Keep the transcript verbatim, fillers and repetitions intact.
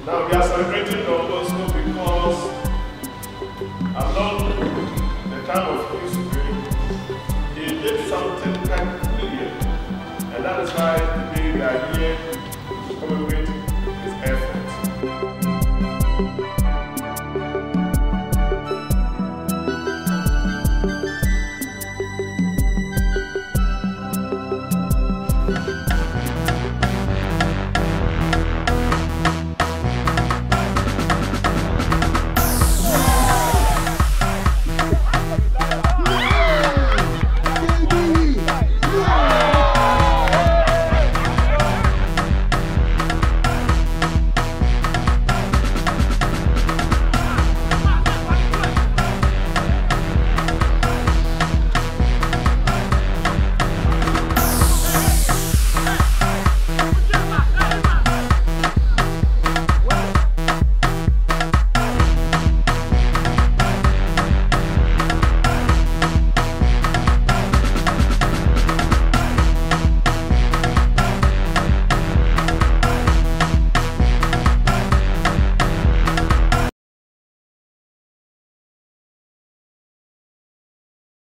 Now we are celebrating Don Bosco because along the time of history, he did something peculiar. And that is why today we are here